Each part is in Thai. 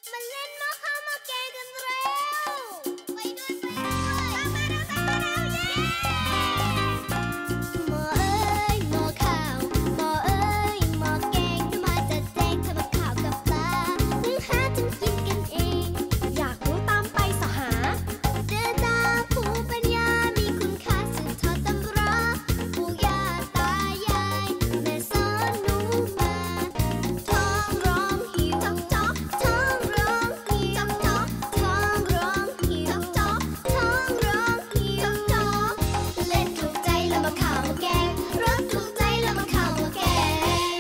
มาเล่นหม้อข้าวหม้อแกงกันเร็วไปด้วยตามมาเร็วเย้หม้อเอ้ยหม้อข้าวหม้อเอ้ยหม้อแกงจะมาจัดแจงทำกับข้าวกับปลาซื้อหาจนกินกันเองอยากรู้ตามไปสหาเจอตาผู้ปัญญามีคุณค่าสืบทอดตำราปู่ย่าตายายแม่สอนหนูมาท้องร้องหิวท้องร้องหิวท้องร้องหิวท้องร้องหิวเล่นถูกใจแล้วมาข้าวมาแกงรสถูกใจแล้วมาข้าวมาแกง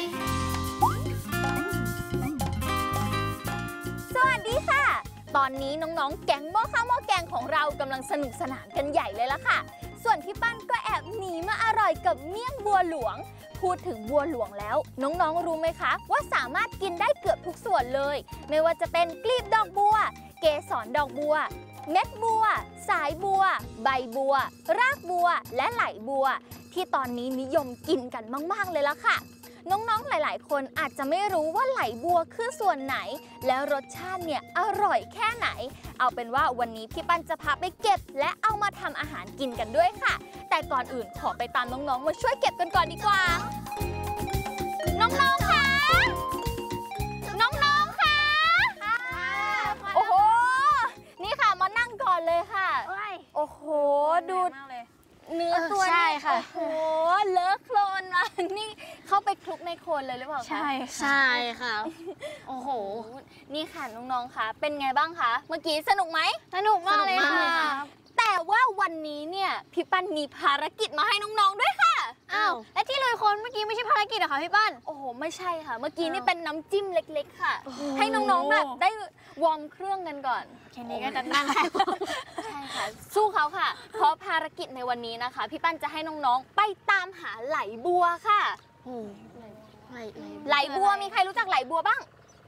สวัสดีค่ะตอนนี้น้องๆแก๊งหม้อข้าวหม้อแกงของเรากำลังสนุกสนานกันใหญ่เลยล่ะค่ะส่วนพี่ปั้นก็แอบหนีมาอร่อยกับเมี่ยงบัวหลวงพูดถึงบัวหลวงแล้วน้องๆรู้ไหมคะว่าสามารถกินได้เกือบทุกส่วนเลยไม่ว่าจะเป็นกลีบดอกบัวเกสรดอกบัวเม็ดบัวสายบัวใบบัวรากบัวและไหลบัวที่ตอนนี้นิยมกินกันมากๆเลยล่ะค่ะน้องๆหลายๆคนอาจจะไม่รู้ว่าไหลบัวคือส่วนไหนแล้วรสชาติเนี่ยอร่อยแค่ไหนเอาเป็นว่าวันนี้พี่ปั้นจะพาไปเก็บและเอามาทำอาหารกินกันด้วยค่ะแต่ก่อนอื่นขอไปตามน้องๆมาช่วยเก็บกันก่อนดีกว่าน้องๆค่ะน้องๆค่ะโอ้โหนี่ค่ะมานั่งก่อนเลยค่ะโอ้โหดูเนื้อตัวนี่โอ้โหเลอะโคลนมานี่เข้าไปคลุกในโคลนเลยหรือเปล่าคะใช่ค่ะโอ้โหนี่ค่ะน้องๆคะเป็นไงบ้างคะเมื่อกี้สนุกไหมสนุกมากเลยค่ะแต่ว่าวันนี้เนี่ยพี่ปั้นมีภารกิจมาให้น้องๆด้วยค่ะอ้าวและที่ลุยโคลนเมื่อกี้ไม่ใช่ภารกิจเหรอคะพี่ปั้นโอ้โหไม่ใช่ค่ะเมื่อกี้นี่เป็นน้ำจิ้มเล็กๆค่ะให้น้องๆแบบได้วอร์มเครื่องกันก่อนแค่นี้ก็จะนั่งใช่ค่ะสู้เขาค่ะเพราะภารกิจในวันนี้นะคะพี่ปั้นจะให้น้องๆไปตามหาไหลบัวค่ะไหลบัวมีใครรู้จักไหลบัวบ้าง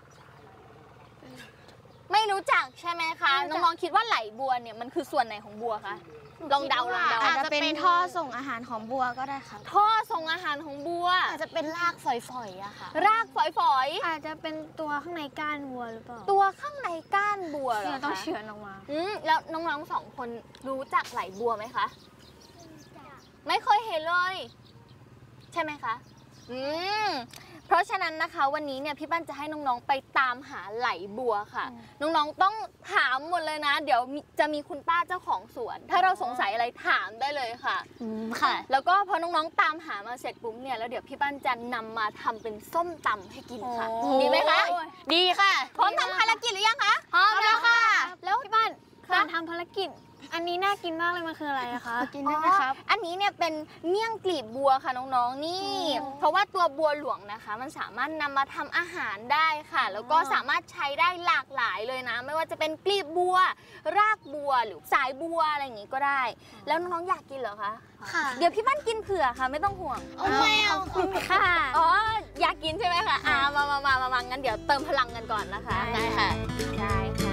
ไม่รู้จักใช่ไหมคะน้องๆคิดว่าไหลบัวเนี่ยมันคือส่วนไหนของบัวคะลองเดาอาจจะเป็นท่อส่งอาหารของบัวก็ได้ค่ะท่อส่งอาหารของบัวอาจจะเป็นรากฝอยๆอะค่ะรากฝอยๆอาจจะเป็นตัวข้างในก้านบัวหรือเปล่าตัวข้างในก้านบัวเหรอคะต้องเฉือนออกมาแล้วน้องๆสองคนรู้จักไหลบัวไหมคะไม่เคยเห็นเลยใช่ไหมคะเพราะฉะนั้นนะคะวันนี้เนี่ยพี่ปั้นจะให้น้องๆไปตามหาไหลบัวค่ะน้องๆต้องถามหมดเลยนะเดี๋ยวจะมีคุณป้าเจ้าของสวนถ้าเราสงสัยอะไรถามได้เลยค่ะค่ะแล้วก็พอน้องๆตามหามาเสร็จปุ๊บเนี่ยแล้วเดี๋ยวพี่ปั้นจะนำมาทำเป็นส้มตำให้กินค่ะดีไหมคะดีค่ะพร้อมทำภารกิจหรือยังคะพร้อมแล้วค่ะแล้วพี่ปั้นการทำภารกิจอันนี้น่ากินมากเลยมันคืออะไรอะคะกินได้ไหมครับอันนี้เนี่ยเป็นเมี่ยงกลีบบัวค่ะน้องๆนี่เพราะว่าตัวบัวหลวงนะคะมันสามารถนำมาทำอาหารได้ค่ะแล้วก็สามารถใช้ได้หลากหลายเลยนะไม่ว่าจะเป็นกลีบบัวรากบัวหรือสายบัวอะไรอย่างงี้ก็ได้แล้วน้องๆอยากกินเหรอคะค่ะเดี๋ยวพี่ปั้นกินเผื่อค่ะไม่ต้องห่วงไม่เอาค่ะอ๋ออยากกินใช่ไหมคะมางั้นเดี๋ยวเติมพลังกันก่อนนะคะได้ค่ะได้ค่ะ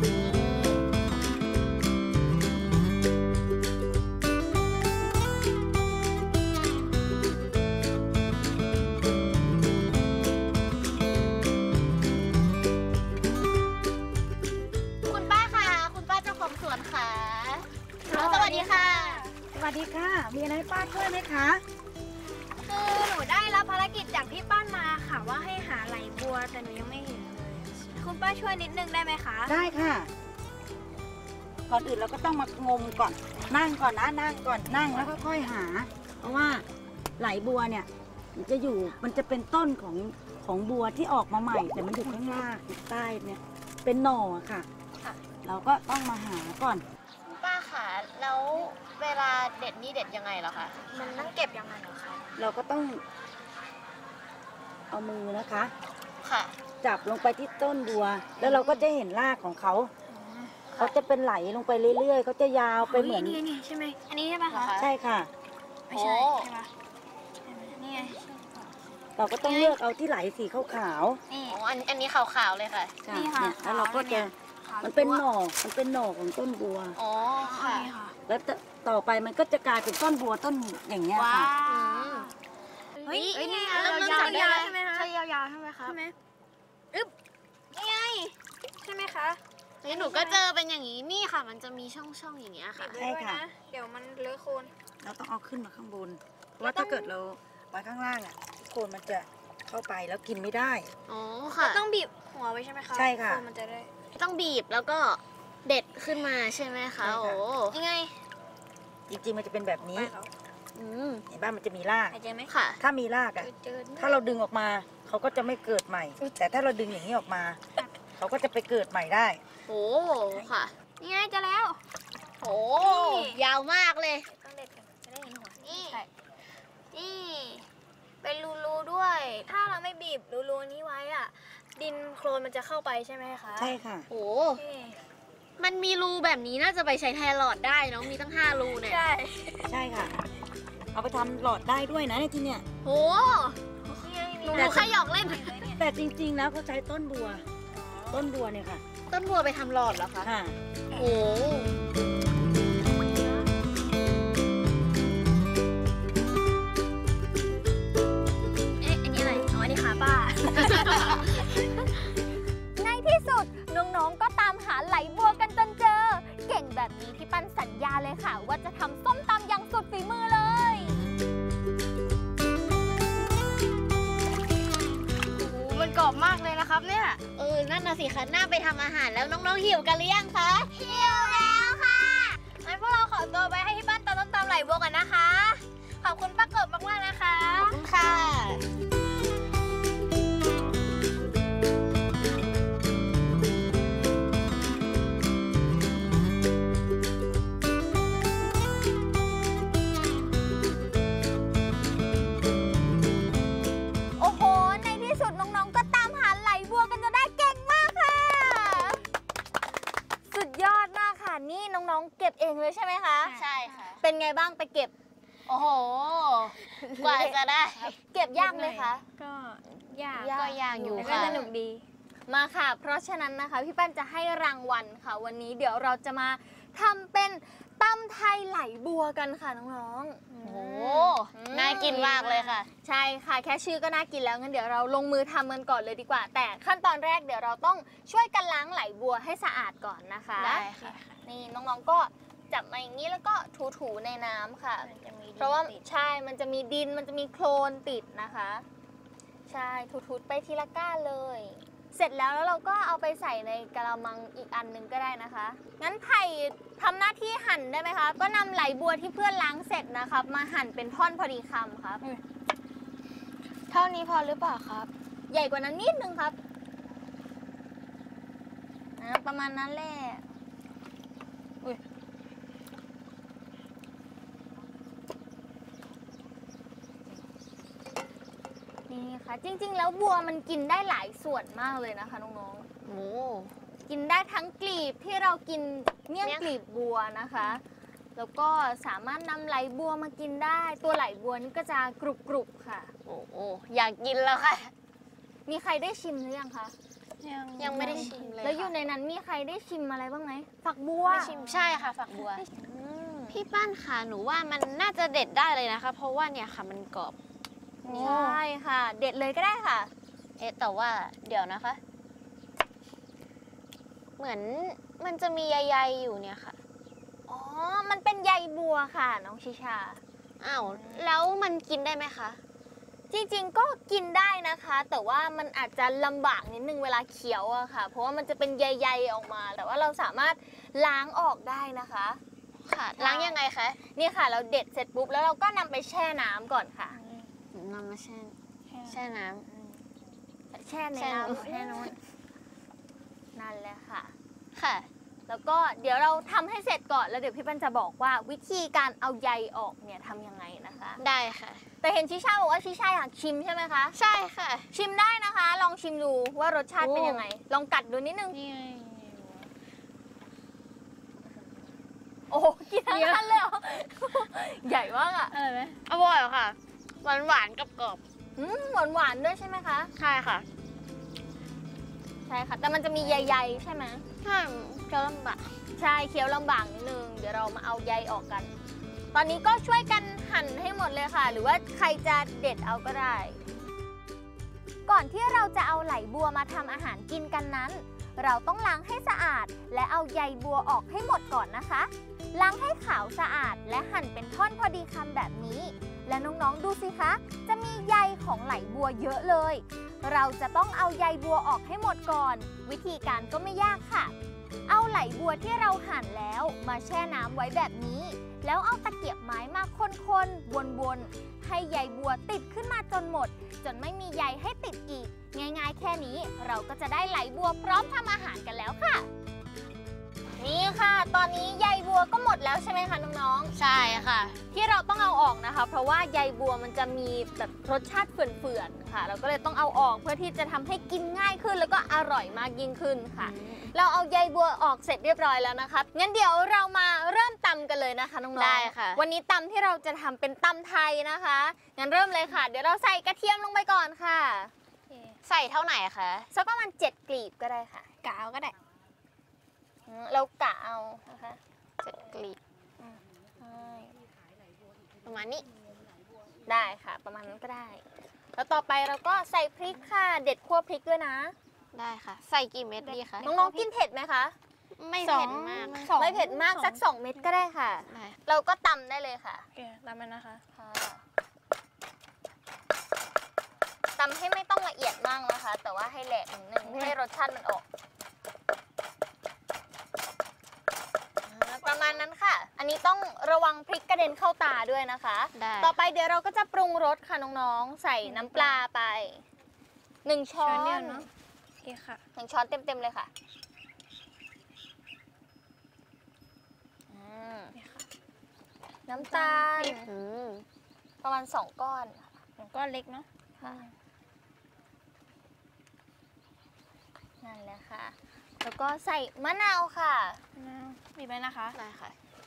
สวัสดีค่ะสวัสดีค่ะมีอะไรป้าช่วยไหมคะคือหนูได้รับภารกิจจากพี่ป้านมาค่ะว่าให้หาไหลบัวแต่หนูยังไม่เห็นเลยคุณป้าช่วยนิดนึงได้ไหมคะได้ค่ะก่อนอื่นเราก็ต้องมางมก่อนนั่งก่อนนะนั่งก่อนนั่งแล้วก็ค่อยหาเพราะว่าไหลบัวเนี่ยมันจะเป็นต้นของบัวที่ออกมาใหม่แต่มันอยู่ข้างล่างใต้เนี่ยเป็นหน่อค่ะเราก็ต้องมาหาก่อนป้าค่ะแล้วเวลาเด็ดนี่เด็ดยังไงเหรอคะมันต้องเก็บยังไงเหรอคะเราก็ต้องเอามือนะคะค่ะจับลงไปที่ต้นบัวแล้วเราก็จะเห็นรากของเขาจะเป็นไหลลงไปเรื่อยๆเขาจะยาวไปเหมือนนี่ใช่ไหมอันนี้ใช่ไหมคะใช่ค่ะไม่ใช่ใช่ไหมนี่ไงเราก็ต้องเลือกเอาที่ไหลสีขาวๆอ๋ออันนี้ขาวๆเลยค่ะนี่ค่ะแล้วเราก็จะมันเป็นหน่อของต้นบัวอ๋อค่ะแล้วต่อไปมันก็จะกลายเป็นต้นบัวต้นอย่างเงี้ยค่ะเฮ้ยนี่ยาวใช่ไหมคะใช่ยาวใช่ไหมคะใช่ไหมอึ๊บนี่ไงใช่ไหมนี่หนูก็เจอเป็นอย่างนี้นี่ค่ะ มันจะมีช่องๆอย่างเงี้ยค่ะใช่ค่ะเดี๋ยวมันเลอะโคลนเราต้องเอาขึ้นมาข้างบน เพราะว่าถ้าเกิดเราไว้ข้างล่างอ่ะโคนมันจะเข้าไปแล้วกินไม่ได้อ๋อค่ะต้องบีบหัวไว้ใช่ไหมคะใช่ค่ะโนมันจะได้ต้องบีบแล้วก็เด็ดขึ้นมาใช่ไหมคะใช่ค่ะโอ้ยังไงจริงๆมันจะเป็นแบบนี้ไปเขาอืมเห็นบ้านมันจะมีรากหายใจไหมค่ะถ้ามีรากอ่ะเจอถ้าเราดึงออกมาเขาก็จะไม่เกิดใหม่ แต่ถ้าเราดึงอย่างนี้ออกมา เขาก็จะไปเกิดใหม่ได้โอ้ค่ะยังไงจะแล้วโอ้ยาวมากเลยต้องเด็ดกันจะได้เห็นหัวนี่ใช่นี่เป็นรูๆด้วย ถ้าเราไม่บีบรูๆนี้ไว้อ่ะ ดินโคลนมันจะเข้าไปใช่ไหมคะใช่ค่ะโอ้นี่มันมีรูแบบนี้น่าจะไปใช้แทนหลอดได้เนาะมีตั้ง5รูเนี่ยใช่ใช่ค่ะ เอาไปทำหลอดได้ด้วยนะในที่เนี่ยโอ้นี่ไงหนูแค่หยอกเล่นแต่จริงๆแล้วเขาใช้ต้นบัว ต้นบัวเนี่ยค่ะต้นบัวไปทำหลอดเหรอคะค่ะโอ้เอ๊ะอันนี้อะไรอ๋ออันนี้ขาป้าในที่สุดน้องๆก็ตามหาไหลบัวกันจนเจอ เก่งแบบนี้พี่ปั้นสัญญาเลยค่ะ ว่าจะทำส้มตำอย่างสุดฝีมือเลยโอ้โหมันกรอบมากเลยนะครับเนี่ยนั่นน่ะสิคะน่าไปทำอาหารแล้วน้องๆหิวกันหรือยังคะหิวแล้วค่ะงั้นพวกเราขอตัวไปให้พี่ปั้นตำส้มตำไหลบัวกันนะคะ ขอบคุณป้าเกิดมากๆนะคะขอบคุณค่ะโอ้โห ในที่สุดน้องๆ ก็ตามหาไหลบัวกันจนได้เก่งมากค่ะ สุดยอดมากค่ะ นี่น้องๆ เก็บเองเลยใช่ไหมคะใช่ค่ะเป็นไงบ้างไปเก็บโอ้โห กว่าจะได้เก็บยากไหมคะก็ยากก็ยากอยู่แต่ก็ค่ะสนุกดีมาค่ะ เพราะฉะนั้นนะคะพี่ปั้นจะให้รางวัลค่ะ วันนี้เดี๋ยวเราจะมาทำเป็นตำไทยไหลบัวกันค่ะน้องๆโอ้โห น่ากินมากเลยค่ะใช่ค่ะแค่ชื่อก็น่ากินแล้วงั้นเดี๋ยวเราลงมือทำกันก่อนเลยดีกว่า แต่ขั้นตอนแรกเดี๋ยวเราต้องช่วยกันล้างไหลบัวให้สะอาดก่อนนะคะได้ค่ะนี่น้องๆก็จับมาอย่างนี้แล้วก็ถูๆในน้ำค่ะ เพราะว่าใช่มันจะมีดินมันจะมีโคลนติดนะคะ ใช่ถูๆไปทีละก้านเลย เสร็จแล้วเราก็เอาไปใส่ในกระมังอีกอันหนึงก็ได้นะคะ งั้นไผ่ทำหน้าที่หั่นได้ไหมคะ ก็นำไหลบัวที่เพื่อนล้างเสร็จนะครับ มาหั่นเป็นท่อนพอดีคำครับเท่านี้พอหรือเปล่าครับใหญ่กว่านั้นนิดนึงครับประมาณนั้นแหละนี่ค่ะ จริงๆ แล้วบัวมันกินได้หลายส่วนมากเลยนะคะน้องโอ้ๆ กินได้ทั้งกลีบที่เรากินเมี่ยงกลีบบัวนะคะ แล้วก็สามารถนำไหลบัวมากินได้ ตัวไหลบัวนี่ก็จะกรุบๆค่ะโอ้อยากกินแล้วค่ะมีใครได้ชิมหรือยังคะยังไม่ได้ชิมเลยแล้วอยู่ค่ะในนั้นมีใครได้ชิมอะไรบ้างไหมฝักบัวไม่ชิมใช่ค่ะ ฝักบัว พี่ปั้นค่ะ หนูว่ามันน่าจะเด็ดได้เลยนะคะ เพราะว่าเนี่ยค่ะมันกรอบใช่ค่ะ เด็ดเลยก็ได้ค่ะแต่ว่าเดี๋ยวนะคะ เหมือนมันจะมีใยๆอยู่เนี่ยค่ะอ๋อ มันเป็นใยบัวค่ะ น้องชิชาอ้าว แล้วมันกินได้ไหมคะจริงๆก็กินได้นะคะ แต่ว่ามันอาจจะลำบากนิดนึงเวลาเคี้ยวอะค่ะ เพราะว่ามันจะเป็นใยๆออกมา แต่ว่าเราสามารถล้างออกได้นะคะค่ะ ล้างยังไงคะนี่ค่ะ เราเด็ดเสร็จปุ๊บแล้วเราก็นำไปแช่น้ำก่อนค่ะนำมาแช่น้ำแช่ในแช่น้ำน้ำแช่น้ำนั่นแหละค่ะค่ะแล้วก็เดี๋ยวเราทำให้เสร็จก่อนแล้วเดี๋ยวพี่ปั้นจะบอกว่าวิธีการเอาใยออกเนี่ยทำยังไงนะคะได้ค่ะแต่เห็นชิชาบอกว่าชิชาอยากชิมใช่ไหมคะใช่ค่ะชิมได้นะคะ ลองชิมดูว่ารสชาติเป็นยังไง ลองกัดดูนิดนึงนี่ไงโอ้โหกินทั้งนั้นเลยเหรอ ใหญ่มากอ่ะอะไรไหมอร่อยค่ะ หวานๆกับกรอบหวานๆด้วยใช่ไหมคะใช่ค่ะใช่ค่ะ แต่มันจะมีใยๆใช่ไหมใช่จะลำบากใช่เคี้ยวลำบากนิดนึง เดี๋ยวเรามาเอาใยออกกัน ตอนนี้ก็ช่วยกันหั่นให้หมดเลยค่ะ หรือว่าใครจะเด็ดเอาก็ได้ ก่อนที่เราจะเอาไหลบัวมาทำอาหารกินกันนั้นเราต้องล้างให้สะอาดและเอาใยบัวออกให้หมดก่อนนะคะล้างให้ขาวสะอาดและหั่นเป็นท่อนพอดีคำแบบนี้และน้องๆดูสิคะจะมีใยของไหลบัวเยอะเลยเราจะต้องเอาใยบัวออกให้หมดก่อนวิธีการก็ไม่ยากค่ะเอาไหลบัวที่เราหั่นแล้วมาแช่น้ำไว้แบบนี้แล้วเอาตะเกียบไม้มาคนๆวนๆให้ใยบัวติดขึ้นมาจนหมดจนไม่มีใยให้ติดอีกง่ายๆแค่นี้เราก็จะได้ไหลบัวพร้อมทำอาหารกันแล้วค่ะนี่ค่ะตอนนี้ใยบัวก็หมดแล้วใช่ไหมคะน้องๆใช่ค่ะที่เราต้องเอาออกนะคะเพราะว่าใยบัวมันจะมีแบบรสชาติเฟื่อนๆค่ะเราก็เลยต้องเอาออกเพื่อที่จะทำให้กินง่ายขึ้นแล้วก็อร่อยมากยิ่งขึ้นค่ะเราเอาใยบัวออกเสร็จเรียบร้อยแล้วนะคะงั้นเดี๋ยวเรามาเริ่มตำกันเลยนะคะน้องๆได้ค่ะวันนี้ตำที่เราจะทำเป็นตำไทยนะคะงั้นเริ่มเลยค่ะเดี๋ยวเราใส่กระเทียมลงไปก่อนค่ะใส่เท่าไหร่คะสักประมาณ7 กลีบก็ได้ค่ะกะเอาก็ได้เรากะเอานะคะ7 กลีบประมาณนี้ได้ค่ะประมาณนั้นก็ได้แล้วต่อไปเราก็ใส่พริกค่ะเด็ดคั่วพริกด้วยนะได้ค่ะใส่กี่เม็ดดีคะน้องๆกินเผ็ดไหมคะไม่เผ็ดมากไม่เผ็ดมากสัก2 เม็ดก็ได้ค่ะเราก็ตำได้เลยค่ะโอเคตำมันนะคะตำให้ไม่ต้องละเอียดมากนะคะแต่ว่าให้แหลกนิดนึงให้รสชาติมันออกประมาณนั้นค่ะอันนี้ต้องระวังพริกกระเด็นเข้าตาด้วยนะคะต่อไปเดี๋ยวเราก็จะปรุงรสค่ะน้องๆใส่น้ำปลาไป1 ช้อนเนาะโอเคค่ะ 1 ช้อนเต็มๆเลยค่ะน้ำตาลประมาณ2 ก้อนก้อนเล็กเนาะนั่นแหละค่ะแล้วก็ใส่มะนาวค่ะมีไหมนะคะได้ค่ะ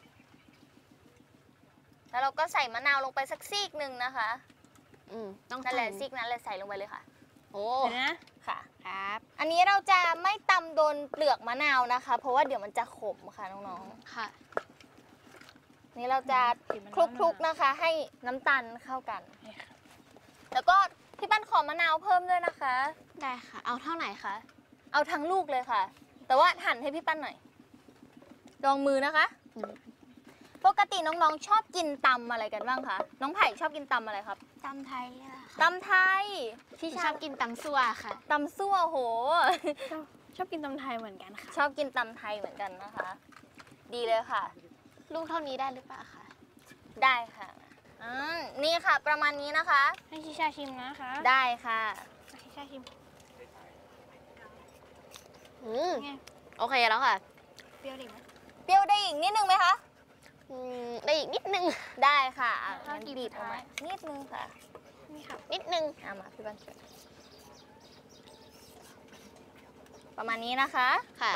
แล้วเราก็ใส่มะนาวลงไปสักซีกหนึ่งนะคะต้องนั่นแหละซีกนั้นเลยใส่ลงไปเลยค่ะโอ้นะค่ะครับอันนี้เราจะไม่ตำโดนเปลือกมะนาวนะคะเพราะว่าเดี๋ยวมันจะขมค่ะน้องๆค่ะนี่เราจะคลุกๆนะคะให้น้ำตาลเข้ากันแล้วก็พี่ปั้นขอมะนาวเพิ่มด้วยนะคะได้ค่ะเอาเท่าไหร่คะเอาทั้งลูกเลยค่ะแต่ว่าหั่นให้พี่ปั้นหน่อยลองมือนะคะปกติน้องๆชอบกินตำอะไรกันบ้างคะน้องไผ่ชอบกินตำอะไรครับตำไทยตำไทยที่ชอบกินตำซั่วค่ะตำซั่วโหชอบกินตำไทยเหมือนกันค่ะชอบกินตำไทยเหมือนกันนะคะดีเลยค่ะลูกเท่านี้ได้หรือเปล่าคะได้ค่ะนี่ค่ะประมาณนี้นะคะให้ชิชาชิมนะคะได้ค่ะชิชาชิมโอเคแล้วค่ะเปรี้ยวอีกไหมเปรี้ยวได้อีกนิดนึงไหมคะได้อีกนิดนึงได้ค่ะงั้นบีบออกมานิดนึงค่ะนี่ค่ะนิดนึงมาพี่บ้านประมาณนี้นะคะค่ะ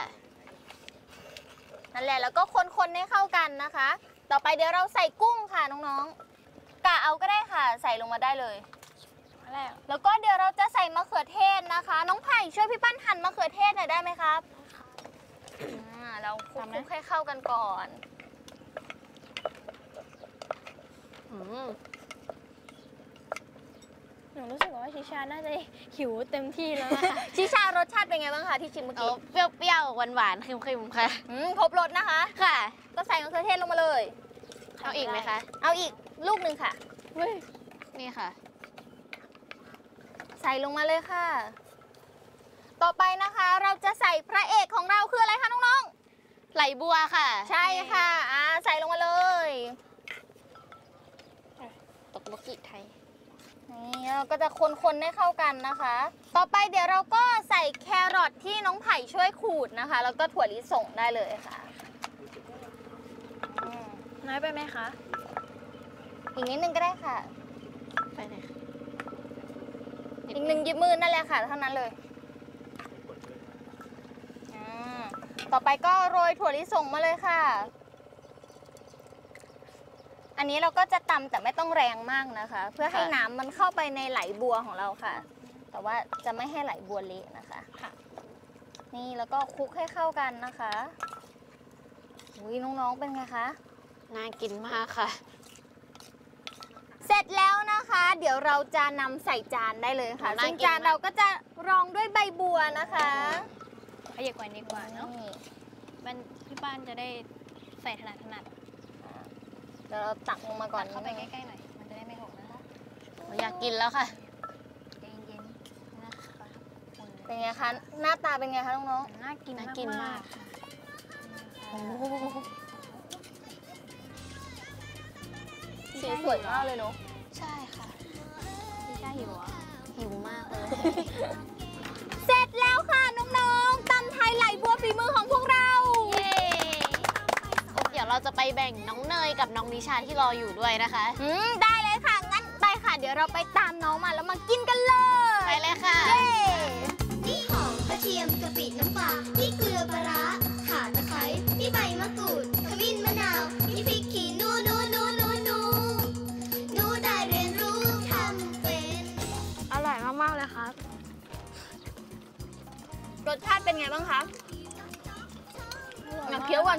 นั่นแหละแล้วก็คนๆให้เข้ากันนะคะต่อไปเดี๋ยวเราใส่กุ้งค่ะน้องๆกะเอาก็ได้ค่ะใส่ลงมาได้เลยแล้วก็เดี๋ยวเราจะใส่มะเขือเทศนะคะน้องไผ่ช่วยพี่ปั้นหั่นมะเขือเทศหน่อยได้ไหมครับเราคลุกให้เข้ากันก่อนหนูรู้สึกว่าชิชาน่าจะหิวเต็มที่แล้วค่ะชิชารสชาติเป็นไงบ้างคะที่ชิมเมื่อกี้เปรี้ยวๆหวานๆเค็มๆค่ะครบรสนะคะค่ะก็ใส่มะเขือเทศลงมาเลยเอาอีกไหมคะเอาอีกลูกหนึ่งค่ะนี่ค่ะใส่ลงมาเลยค่ะต่อไปนะคะเราจะใส่พระเอกของเราคืออะไรคะน้องๆไหลบัวค่ะใช่ค่ะใส่ลงมาเลยตกบกิไทยนี่เราก็จะคนๆให้เข้ากันนะคะต่อไปเดี๋ยวเราก็ใส่แครอทที่น้องไผ่ช่วยขูดนะคะแล้วก็ถั่วลิสงได้เลยค่ะน้อยไปไหมคะอีกนิดนึงก็ได้ค่ะไปเลยค่ะอีก1 หยิบมือนั่นแหละค่ะเท่านั้นเลยต่อไปก็โรยถั่วลิสงมาเลยค่ะอันนี้เราก็จะตำแต่ไม่ต้องแรงมากนะคะเพื่อให้น้ำมันเข้าไปในไหลบัวของเราค่ะแต่ว่าจะไม่ให้ไหลบัวเละนะคะนี่แล้วก็คลุกให้เข้ากันนะคะอุ้ยน้องๆเป็นไงคะน่ากินมากค่ะเสร็จแล้วนะคะเดี๋ยวเราจะนำใส่จานได้เลยค่ะซึ่งจานเราก็จะรองด้วยใบบัวนะคะโอเคยับกว่าดีกว่าเนาะมันพี่ป้านจะได้ใส่ถนัดเดี๋ยวเราตักลงมาก่อนเข้าไปใกล้ๆหน่อยมันจะได้ไม่หกนะคะอยากกินแล้วค่ะใจเย็นๆนะคะเป็นไงคะหน้าตาเป็นไงคะน้องน่ากินน่ากินมากค่ะๆสีสวยมากเลยเนาะใช่ค่ะพี่ชาหิวอ่ะหิวมากเลยเสร็จแล้วค่ะน้องๆตำไทยไหลบัวฝีมือของพวกเราเย้เดี๋ยวเราจะไปแบ่งน้องเนยกับน้องนิชาที่รออยู่ด้วยนะคะได้เลยค่ะงั้นไปค่ะเดี๋ยวเราไปตามน้องมาแล้วมากินกันเลยไปเลยค่ะเย้นี่หอมกระเทียมกะปิน้ำปลานี่เกลือปลาร้าข่าตะไคร้นี่ใบมะกรูดขมิ้นมะนาวนี่พริกขี้หนูได้เรียนรู้ทำเป็นอร่อยมากๆเลยครับรสชาติเป็นไงบ้างคะเคี้ยวก่อน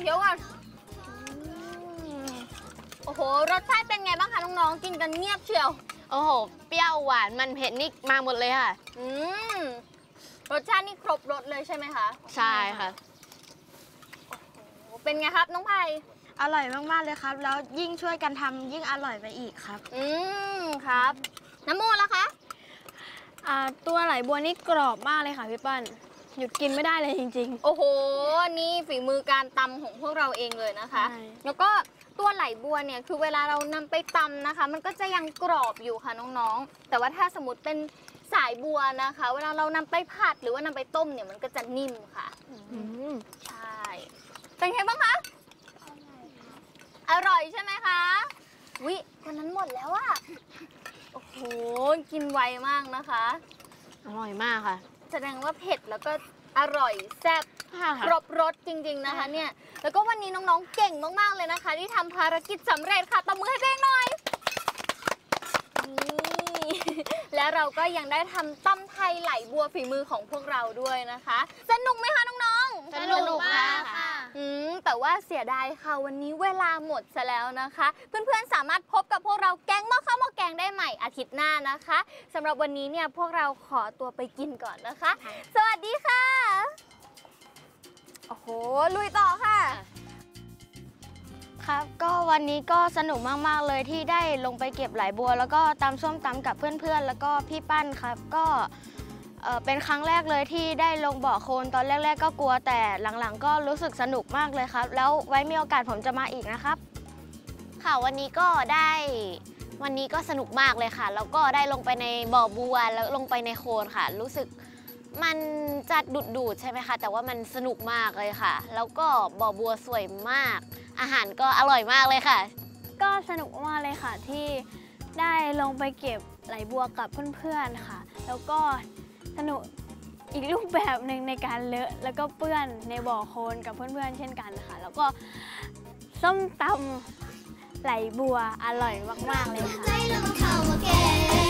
โอ้โหรสชาติเป็นไงบ้างคะน้องๆกินกันเงียบเชียวโอ้โห เปรี้ยวหวานมันเผ็ดนี่มาหมดเลยค่ะรสชาตินี่ครบรสเลยใช่ไหมคะใช่ค่ะโอ้เป็นไงครับน้องไผ่อร่อยมากๆเลยครับ แล้วยิ่งช่วยกันทำยิ่งอร่อยไปอีกครับครับน้ำโมล่ะคะตัวไหลบัวนี่กรอบมากเลยค่ะพี่ปั้นหยุดกินไม่ได้เลยจริงโอ้โหนี่ฝีมือการตำของพวกเราเองเลยนะคะใช่แล้วก็ตัวไหลบัวเนี่ยคือเวลาเรานำไปตำนะคะ มันก็จะยังกรอบอยู่ค่ะน้องๆแต่ว่าถ้าสมมติเป็นสายบัวนะคะ เวลาเรานำไปผัดหรือว่านำไปต้มเนี่ยมันก็จะนิ่มค่ะ ใช่เป็นไงบ้างคะอร่อยใช่ไหมคะวิวันนั้นหมดแล้วอะโอ้โหกินไวมากนะคะอร่อยมากค่ะแสดงว่าเผ็ดแล้วก็อร่อยแซ่บครบรสจริงๆนะคะเนี่ยแล้วก็วันนี้น้องๆเก่งมากๆเลยนะคะ ที่ทำภารกิจสำเร็จค่ะตบมือให้เพ่งหน่อยนี่และเราก็ยังได้ทำตำไทยไหลบัวฝีมือของพวกเราด้วยนะคะสนุกไหมคะน้องๆสนุกมากค่ะแต่ว่าเสียดายค่ะวันนี้เวลาหมดซะแล้วนะคะ เพื่อนๆสามารถพบกับพวกเราแก๊งหม้อข้าวหม้อแกงได้ใหม่อาทิตย์หน้านะคะสำหรับวันนี้เนี่ยพวกเราขอตัวไปกินก่อนนะคะ สวัสดีค่ะโอ้โหลุยต่อค่ะครับก็วันนี้ก็สนุกมากๆเลยที่ได้ลงไปเก็บไหลบัว แล้วก็ตำส้มตำกับเพื่อนๆแล้วก็พี่ปั้นครับก็เป็นครั้งแรกเลยที่ได้ลงบ่อโคลนตอนแรกๆก็กลัวแต่หลังๆก็รู้สึกสนุกมากเลยครับแล้วไว้มีโอกาสผมจะมาอีกนะครับค่ะวันนี้ก็สนุกมากเลยค่ะ แล้วก็ได้ลงไปในบ่อบัวแล้วลงไปในโคลนค่ะ รู้สึกมันจะดูดใช่ไหมคะแต่ว่ามันสนุกมากเลยค่ะ แล้วก็บ่อบัวสวยมาก อาหารก็อร่อยมากเลยค่ะก็สนุกมากเลยค่ะที่ได้ลงไปเก็บไหลบัวกับเพื่อนๆค่ะ แล้วก็สนุกอีกรูปแบบหนึ่งในการเลอะแล้วก็เปื้อนในบ่อโคลนกับเพื่อนๆเช่นกันค่ะแล้วก็ส้มตำไหลบัวอร่อยมากๆเลยค่ะใจแล้วมาเข้ามาแกง